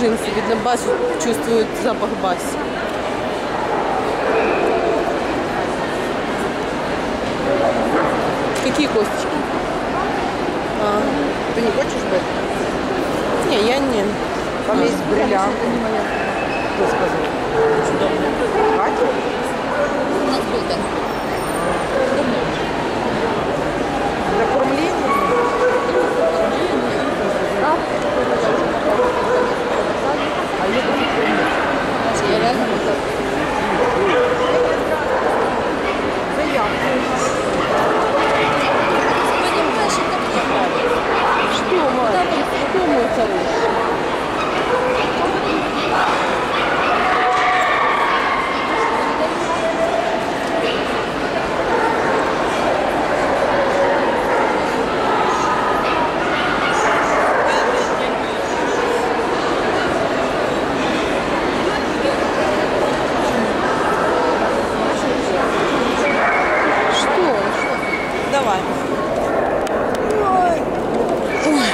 джинсы. Видно, бас чувствует запах баси. Какие косточки? Ты не хочешь быть? Не, я не. Там есть бриллианты. Кто сказал? Катя? У нас был так. Давно. Для кормления? А я тоже Я реально понимаешь, это правильно. Что, мальчик? Что, мой хороший? Давай.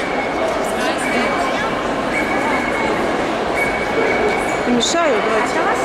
Мешаю, давайте.